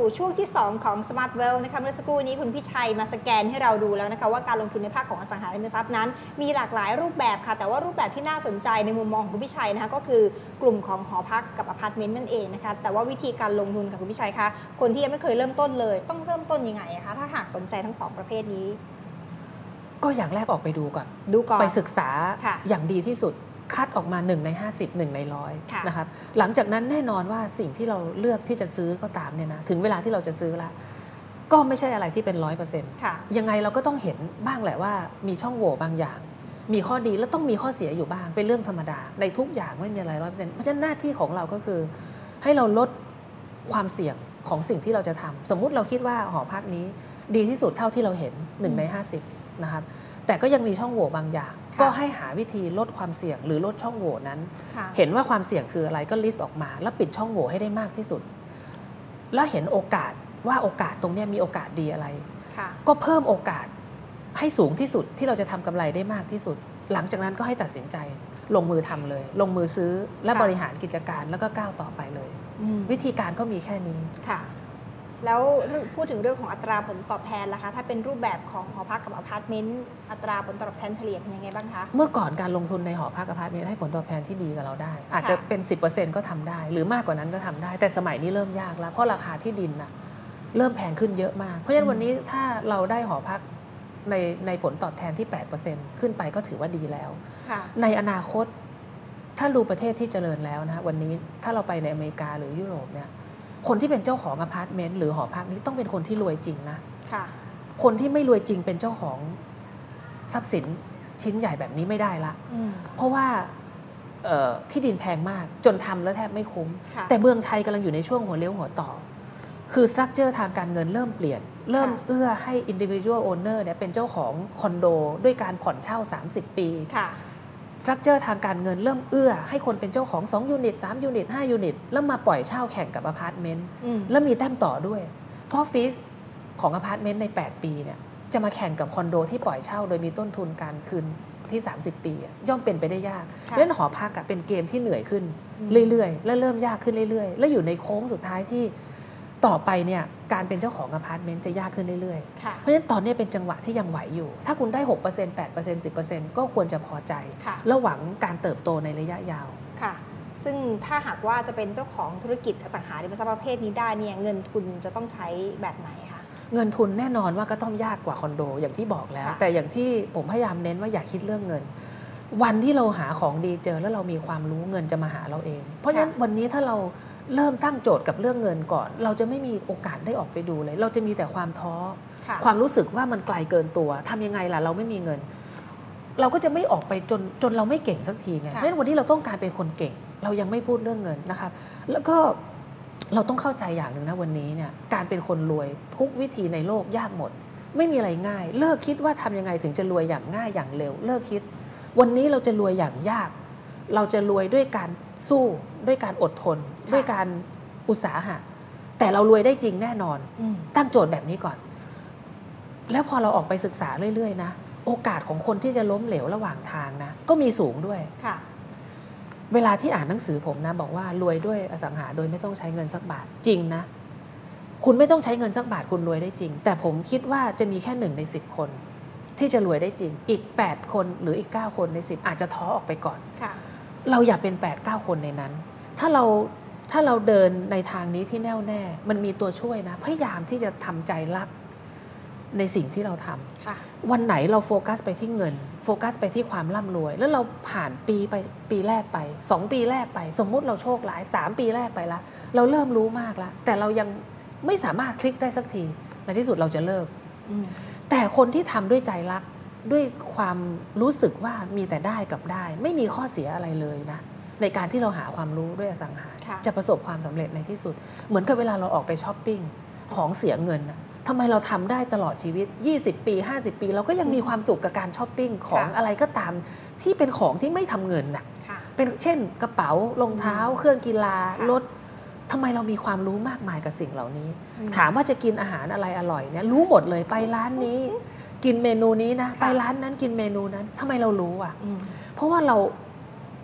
ช่วงที่2ของ Smart Wealth นะคะเมื่อสักครู่นี้คุณพี่ชัยมาสแกนให้เราดูแล้วนะคะว่าการลงทุนในภาคของอสังหาริมทรัพย์นั้นมีหลากหลายรูปแบบค่ะแต่ว่ารูปแบบที่น่าสนใจในมุมมองของคุณพี่ชัยนะคะก็คือกลุ่มของหอพักกับอพาร์ตเมนต์นั่นเองนะคะแต่ว่าวิธีการลงทุนกับคุณพี่ชัยคะคนที่ยังไม่เคยเริ่มต้นเลยต้องเริ่มต้นยังไงคะถ้าหากสนใจทั้ง2ประเภทนี้ก็อย่างแรกออกไปดูก่อนไปศึกษาอย่างดีที่สุดคัดออกมา1ใน50 1ใน100นะครับหลังจากนั้นแน่นอนว่าสิ่งที่เราเลือกที่จะซื้อก็ตามเนี่ยนะถึงเวลาที่เราจะซื้อละก็ไม่ใช่อะไรที่เป็น 100% ยังไงเราก็ต้องเห็นบ้างแหละว่ามีช่องโหว่บางอย่างมีข้อดีแล้วต้องมีข้อเสียอยู่บ้างเป็นเรื่องธรรมดาในทุกอย่างไม่มีอะไร 100% เพราะฉะนั้นหน้าที่ของเราก็คือให้เราลดความเสี่ยงของสิ่งที่เราจะทำสมมุติเราคิดว่าหอพักนี้ดีที่สุดเท่าที่เราเห็น1ใน50นะครับแต่ก็ยังมีช่องโหว่บางอย่างก็ให้หาวิธีลดความเสี่ยงหรือลดช่องโหว่นั้นเห็นว่าความเสี่ยงคืออะไรก็ลิสต์ออกมาแล้วปิดช่องโหว่ให้ได้มากที่สุดแล้วเห็นโอกาสว่าโอกาสตรงนี้มีโอกาสดีอะไรก็เพิ่มโอกาสให้สูงที่สุดที่เราจะทำกำไรได้มากที่สุดหลังจากนั้นก็ให้ตัดสินใจลงมือทำเลยลงมือซื้อและบริหารกิจการแล้วก็ก้าวต่อไปเลยวิธีการก็มีแค่นี้แล้วพูดถึงเรื่องของอัตราผลตอบแทนล่ะคะถ้าเป็นรูปแบบของหอพักกับอพาร์ตเมนต์อัตราผลตอบแทนเฉลี่ยเป็นยังไงบ้างคะเมื่อก่อนการลงทุนในหอพักอพาร์ตเมนต์ให้ผลตอบแทนที่ดีกับเราได้อาจจะเป็น 10% ก็ทำได้หรือมากกว่านั้นก็ทำได้แต่สมัยนี้เริ่มยากแล้วเพราะราคาที่ดินนะเริ่มแพงขึ้นเยอะมากเพราะฉะนั้นวันนี้ถ้าเราได้หอพักในผลตอบแทนที่ 8% ขึ้นไปก็ถือว่าดีแล้วในอนาคตถ้าดูประเทศที่เจริญแล้วนะวันนี้ถ้าเราไปในอเมริกาหรือยุโรปเนี่ยคนที่เป็นเจ้าของอพาร์ตเมนต์หรือหอพักนี้ต้องเป็นคนที่รวยจริงนะคนที่ไม่รวยจริงเป็นเจ้าของทรัพย์สินชิ้นใหญ่แบบนี้ไม่ได้ละเพราะว่าที่ดินแพงมากจนทำแล้วแทบไม่คุ้มแต่เมืองไทยกำลังอยู่ในช่วงหัวเลี้ยวหัวต่อคือสตรัคเจอร์ทางการเงินเริ่มเปลี่ยนเริ่มเอื้อให้ individual owner เนี่ยเป็นเจ้าของคอนโดด้วยการผ่อนเช่า30 ปีสตรัคเจอร์ทางการเงินเริ่มเอื้อให้คนเป็นเจ้าของ2ยูนิต3ยูนิต5ยูนิตแล้วมาปล่อยเช่าแข่งกับอพาร์ตเมนต์แล้วมีแต้มต่อด้วยเพราะฟีสของอพาร์ตเมนต์ใน8ปีเนี่ยจะมาแข่งกับคอนโดที่ปล่อยเช่าโดยมีต้นทุนการคืนที่30 ปีย่อมเป็นไปได้ยากเล่นหอพักเป็นเกมที่เหนื่อยขึ้นเรื่อยๆและเริ่มยากขึ้นเรื่อยๆและอยู่ในโค้งสุดท้ายที่ต่อไปเนี่ยการเป็นเจ้าของอพาร์ตเมนต์จะยากขึ้นเรื่อยๆเพราะฉะนั้นตอนนี้เป็นจังหวะที่ยังไหวอยู่ถ้าคุณได้ 6% 8% 10% ก็ควรจะพอใจและหวังการเติบโตในระยะยาวค่ะซึ่งถ้าหากว่าจะเป็นเจ้าของธุรกิจอสังหาริมทรัพย์ประเภทนี้ได้เนี่ยเงินทุนจะต้องใช้แบบไหนคะเงินทุนแน่นอนว่าก็ต้องยากกว่าคอนโดอย่างที่บอกแล้วแต่อย่างที่ผมพยายามเน้นว่าอย่าคิดเรื่องเงินวันที่เราหาของดีเจอแล้วเรามีความรู้เงินจะมาหาเราเองเพราะฉะนั้นวันนี้ถ้าเราเริ่มตั้งโจทย์กับเรื่องเงินก่อนเราจะไม่มีโอกาสได้ออกไปดูเลยเราจะมีแต่ความท้อความรู้สึกว่ามันไกลเกินตัวทำยังไงล่ะเราไม่มีเงินเราก็จะไม่ออกไปจนเราไม่เก่งสักทีไงเพราะฉะนั้นวันนี้เราต้องการเป็นคนเก่งเรายังไม่พูดเรื่องเงินนะครับแล้วก็เราต้องเข้าใจอย่างหนึ่งนะวันนี้เนี่ยการเป็นคนรวยทุกวิธีในโลกยากหมดไม่มีอะไรง่ายเลิกคิดว่าทำยังไงถึงจะรวยอย่างง่ายอย่างเร็วเลิกคิดวันนี้เราจะรวยอย่างยากเราจะรวยด้วยการสู้ด้วยการอดทนด้วยการอุตสาหะแต่เรารวยได้จริงแน่นอนตั้งโจทย์แบบนี้ก่อนแล้วพอเราออกไปศึกษาเรื่อยๆนะโอกาสของคนที่จะล้มเหลวระหว่างทางนะก็มีสูงด้วยเวลาที่อ่านหนังสือผมนะบอกว่ารวยด้วยอสังหาโดยไม่ต้องใช้เงินสักบาทจริงนะคุณไม่ต้องใช้เงินสักบาทคุณรวยได้จริงแต่ผมคิดว่าจะมีแค่1ใน10คนที่จะรวยได้จริงอีก8คนหรืออีก9คนใน10อาจจะท้อออกไปก่อนเราอย่าเป็น 8-9 คนในนั้นถ้าเราเดินในทางนี้ที่แน่วแน่มันมีตัวช่วยนะพยายามที่จะทำใจรักในสิ่งที่เราทำวันไหนเราโฟกัสไปที่เงินโฟกัสไปที่ความร่ำรวยแล้วเราผ่านปีแรกไป2ปีแรกไปสมมุติเราโชคร้าย3ปีแรกไปแล้วเราเริ่มรู้มากแล้วแต่เรายังไม่สามารถคลิกได้สักทีในที่สุดเราจะเลิกแต่คนที่ทำด้วยใจรักด้วยความรู้สึกว่ามีแต่ได้กับได้ไม่มีข้อเสียอะไรเลยนะในการที่เราหาความรู้ด้วยอสังหาจะประสบความสำเร็จในที่สุดเหมือนกับเวลาเราออกไปช้อปปิ้งของเสียเงินนะทำไมเราทำได้ตลอดชีวิต20ปี50ปีเราก็ยังมีความสุขกับการช้อปปิ้งของอะไรก็ตามที่เป็นของที่ไม่ทำเงินน่ะเป็นเช่นกระเป๋ารองเท้าเครื่องกีฬารถทำไมเรามีความรู้มากมายกับสิ่งเหล่านี้ถามว่าจะกินอาหารอะไรอร่อยเนี่ยรู้หมดเลยไปร้านนี้กินเมนูนี้นะไปร้านนั้นกินเมนูนั้นทำไมเรารู้อ่ะเพราะว่า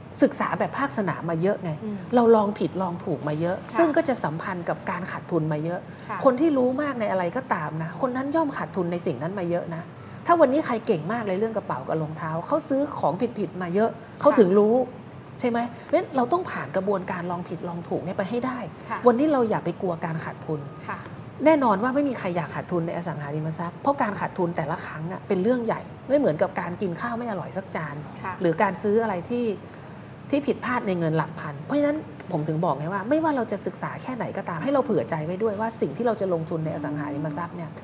ศึกษาแบบภาคสนามมาเยอะไงเราลองผิดลองถูกมาเยอะซึ่งก็จะสัมพันธ์กับการขาดทุนมาเยอะคนที่รู้มากในอะไรก็ตามนะคนนั้นย่อมขาดทุนในสิ่งนั้นมาเยอะนะถ้าวันนี้ใครเก่งมากเลยเรื่องกระเป๋ากับรองเท้าเขาซื้อของผิดๆมาเยอะเขาถึงรู้ใช่ไหมเพราะฉะนั้นเราต้องผ่านกระบวนการลองผิดลองถูกเนี่ยไปให้ได้วันนี้เราอย่าไปกลัวการขาดทุนแน่นอนว่าไม่มีใครอยากขาดทุนในอสังหาริมทรัพย์เพราะการขาดทุนแต่ละครั้งเป็นเรื่องใหญ่ไม่เหมือนกับการกินข้าวไม่อร่อยสักจานหรือการซื้ออะไรที่ผิดพลาดในเงินหลักพันเพราะฉะนั้นผมถึงบอกไงว่าไม่ว่าเราจะศึกษาแค่ไหนก็ตามให้เราเผื่อใจไว้ด้วยว่าสิ่งที่เราจะลงทุนในอสังหาริมทรัพย์เนี่ย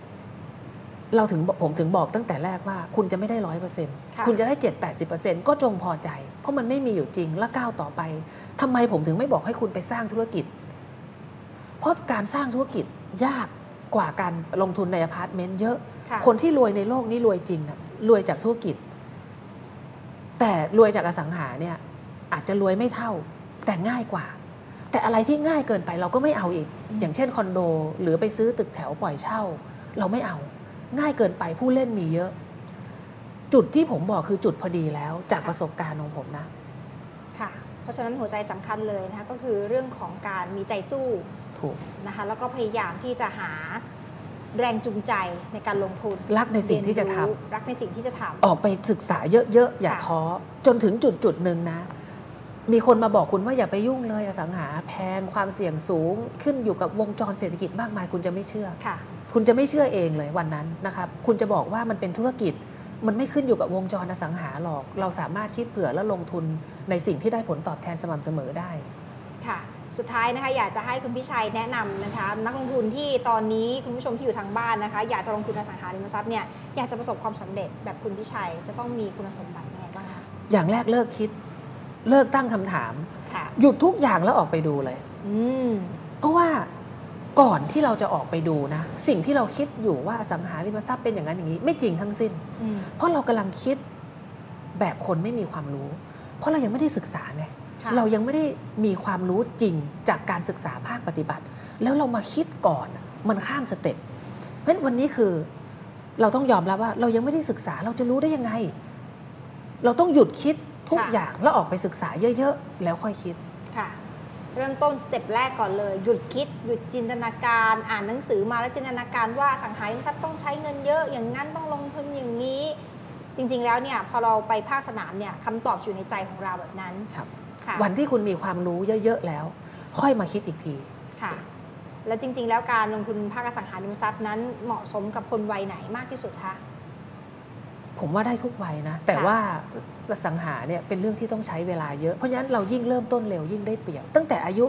ผมถึงบอกตั้งแต่แรกว่าคุณจะไม่ได้ 100% คุณจะได้ 7-80% ก็จงพอใจเพราะมันไม่มีอยู่จริงและก้าวต่อไปทำไมผมถึงไม่บอกให้คุณไปสร้างธุรกิจเพราะการสร้างธุรกิจยากกว่าการลงทุนในอพาร์ตเมนต์เยอะคนที่รวยในโลกนี้รวยจริงรวยจากธุรกิจแต่รวยจากอสังหาเนี่ยอาจจะรวยไม่เท่าแต่ง่ายกว่าแต่อะไรที่ง่ายเกินไปเราก็ไม่เอาอีกอย่างเช่นคอนโดหรือไปซื้อตึกแถวปล่อยเช่าเราไม่เอาง่ายเกินไปผู้เล่นมีเยอะจุดที่ผมบอกคือจุดพอดีแล้วจากประสบการณ์ของผมนะค่ะเพราะฉะนั้นหัวใจสำคัญเลยนะคะก็คือเรื่องของการมีใจสู้ถูกนะคะแล้วก็พยายามที่จะหาแรงจูงใจในการลงทุนรักในสิ่งที่จะทำรักในสิ่งที่จะทำออกไปศึกษาเยอะๆอย่าท้อจนถึงจุดหนึ่งนะมีคนมาบอกคุณว่าอย่าไปยุ่งเลยอสังหาแพงความเสี่ยงสูงขึ้นอยู่กับวงจรเศรษฐกิจมากมายคุณจะไม่เชื่อคุณจะไม่เชื่อเองเลยวันนั้นนะครับคุณจะบอกว่ามันเป็นธุรกิจมันไม่ขึ้นอยู่กับวงจรอสังหาหรอกเราสามารถคิดเผื่อและลงทุนในสิ่งที่ได้ผลตอบแทนสม่ำเสมอได้ค่ะสุดท้ายนะคะอยากจะให้คุณพิชัยแนะนำนะคะนักลงทุนที่ตอนนี้คุณผู้ชมที่อยู่ทางบ้านนะคะอยากจะลงทุนอสังหาริมทรัพย์เนี่ยอยากจะประสบความสำเร็จแบบคุณพิชัยจะต้องมีคุณสมบัติยังไงบ้างคะอย่างแรกเลิกคิดเลิกตั้งคำถามหยุดทุกอย่างแล้วออกไปดูเลยเพราะว่าก่อนที่เราจะออกไปดูนะสิ่งที่เราคิดอยู่ว่าอสังหาริมทรัพย์เป็นอย่างนั้นอย่างนี้ไม่จริงทั้งสิ้นเพราะเรากำลังคิดแบบคนไม่มีความรู้เพราะเรายังไม่ได้ศึกษาไงเรายังไม่ได้มีความรู้จริงจากการศึกษาภาคปฏิบัติแล้วเรามาคิดก่อนมันข้ามสเต็ปเพราะฉะนั้นวันนี้คือเราต้องยอมรับว่าเรายังไม่ได้ศึกษาเราจะรู้ได้ยังไงเราต้องหยุดคิดทุกอย่างแล้วออกไปศึกษาเยอะๆแล้วค่อยคิดค่ะเริ่มต้นสเต็ปแรกก่อนเลยหยุดคิดหยุดจินตนาการอ่านหนังสือมาแล้วจินตนาการว่าสังหาริมทรัพย์ต้องใช้เงินเยอะอย่างนั้นต้องลงทุนอย่างนี้จริงๆแล้วเนี่ยพอเราไปภาคสนามเนี่ยคำตอบอยู่ในใจของเราแบบนั้นวันที่คุณมีความรู้เยอะๆแล้วค่อยมาคิดอีกทีค่ะแล้วจริงๆแล้วการลงทุนภาคอสังหาริมทรัพย์นั้นเหมาะสมกับคนวัยไหนมากที่สุดคะผมว่าได้ทุกวัยนะแต่ว่าอสังหาเนี่ยเป็นเรื่องที่ต้องใช้เวลาเยอะเพราะฉะนั้นเรายิ่งเริ่มต้นเร็วยิ่งได้เปรียบตั้งแต่อายุ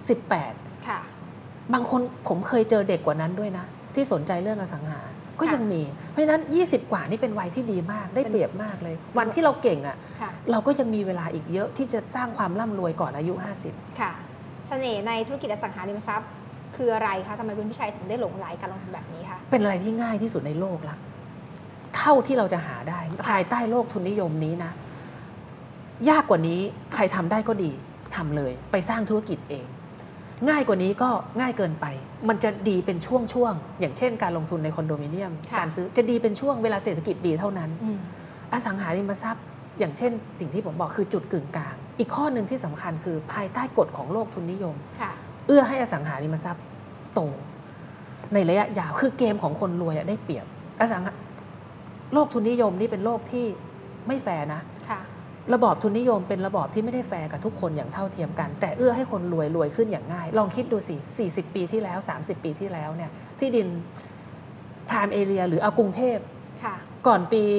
18ค่ะบางคนผมเคยเจอเด็กกว่านั้นด้วยนะที่สนใจเรื่องอสังหาก็ยังมีเพราะฉะนั้น20กว่านี่เป็นวัยที่ดีมากได้เปรียบมากเลยวันที่เราเก่งอ่ะเราก็ยังมีเวลาอีกเยอะที่จะสร้างความร่ำรวยก่อนอายุ50 ค่ะเสน่ห์ในธุรกิจอสังหาริมทรัพย์คืออะไรคะทำไมคุณพิชัยถึงได้หลงใหลการลงทุนแบบนี้คะเป็นอะไรที่ง่ายที่สุดในโลกละเท่าที่เราจะหาได้ภายใต้โลกทุนนิยมนี้นะยากกว่านี้ใครทำได้ก็ดีทำเลยไปสร้างธุรกิจเองง่ายกว่านี้ก็ง่ายเกินไปมันจะดีเป็นช่วงๆอย่างเช่นการลงทุนในคอนโดมิเนียมการซื้อจะดีเป็นช่วงเวลาเศรษฐกิจดีเท่านั้นอสังหาริมทรัพย์อย่างเช่นสิ่งที่ผมบอกคือจุดกึ่งกลางอีกข้อหนึ่งที่สำคัญคือภายใต้กฎของโลกทุนนิยมเอื้อให้อสังหาริมทรัพย์โตในระยะยาวคือเกมของคนรวยได้เปรียบโลกทุนนิยมนี่เป็นโลกที่ไม่แฟร์นะระบอบทุนนิยมเป็นระบอบที่ไม่ได้แฟร์กับทุกคนอย่างเท่าเทียมกันแต่เอื้อให้คนรวยขึ้นอย่างง่ายลองคิดดูสิ40ปีที่แล้ว30ปีที่แล้วเนี่ยที่ดินพรามเอเรียหรือเอากรุงเทพก่อนปี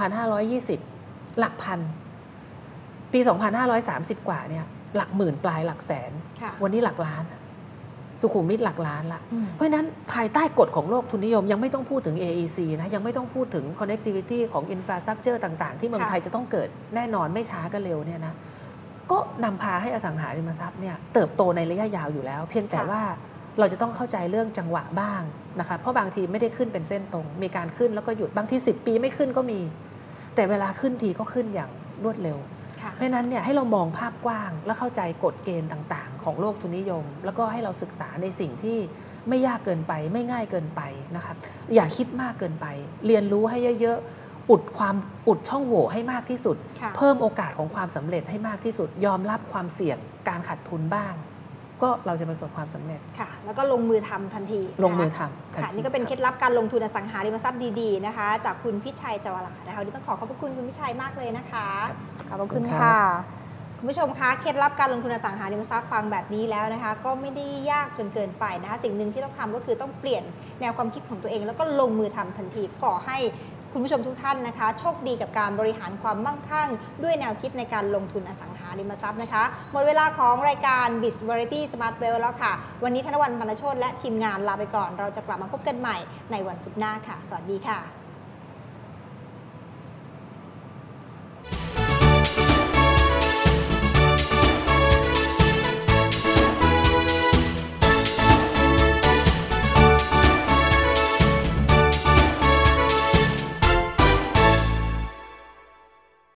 2520หลักพันปี2530กว่าเนี่ยหลักหมื่นปลายหลักแสนวันนี้หลักล้านสุขุมวิทหลักล้านละเพราะฉะนั้นภายใต้กฎของโลกทุนนิยมยังไม่ต้องพูดถึง AEC นะยังไม่ต้องพูดถึง connectivity ของ infrastructure ต่างๆที่เมืองไทยจะต้องเกิดแน่นอนไม่ช้าก็เร็วเนี่ยนะก็นำพาให้อสังหาริมทรัพย์เนี่ยเติบโตในระยะยาวอยู่แล้วเพียงแต่ว่าเราจะต้องเข้าใจเรื่องจังหวะบ้างนะคะเพราะบางทีไม่ได้ขึ้นเป็นเส้นตรงมีการขึ้นแล้วก็หยุดบางที10ปีไม่ขึ้นก็มีแต่เวลาขึ้นทีก็ขึ้นอย่างรวดเร็วเพราะฉะนั้นเนี่ยให้เรามองภาพกว้างและเข้าใจกฎเกณฑ์ต่างๆของโลกทุนนิยมแล้วก็ให้เราศึกษาในสิ่งที่ไม่ยากเกินไปไม่ง่ายเกินไปนะครับอย่าคิดมากเกินไปเรียนรู้ให้เยอะๆอุดช่องโหว่ให้มากที่สุดค่ะเพิ่มโอกาสของความสำเร็จให้มากที่สุด ยอมรับความเสี่ยงการขาดทุนบ้าง ก็เราจะประสบความสำเร็จค่ะ แล้วก็ลงมือทำทันทีลงมือนะคะทำทันค่ะทีนี่ก็เป็นรับเคล็ดลับการลงทุนอสังหาริมทรัพย์ดีๆนะคะ จากคุณพิชัยเจาวลานะคะวันนี้ต้องขอบพระคุณคุณพิชัยมากเลยนะคะขอบพระคุณค่ะคุณผู้ชมคะเคล็ดลับการลงทุนอสังหาริมทรัพย์ฟังแบบนี้แล้วนะคะ ก็ไม่ได้ยากจนเกินไปนะคะสิ่งหนึ่งที่ต้องทำก็คือต้องเปลี่ยนแนวความคิดของตัวเอง แล้วก็ลงมือทำทันทีก่อให้คุณผู้ชมทุกท่านนะคะ โชคดีกับการบริหารความมั่งคั่ง ด้วยแนวคิดในการลงทุนอสังหาริมทรัพย์นะคะหมดเวลาของรายการ Biz Variety Smart Wealth แล้วค่ะวันนี้ธนวรรณ ปรณโชติและทีมงานลาไปก่อนเราจะกลับมาพบกันใหม่ในวันพุธหน้าค่ะสวัสดีค่ะ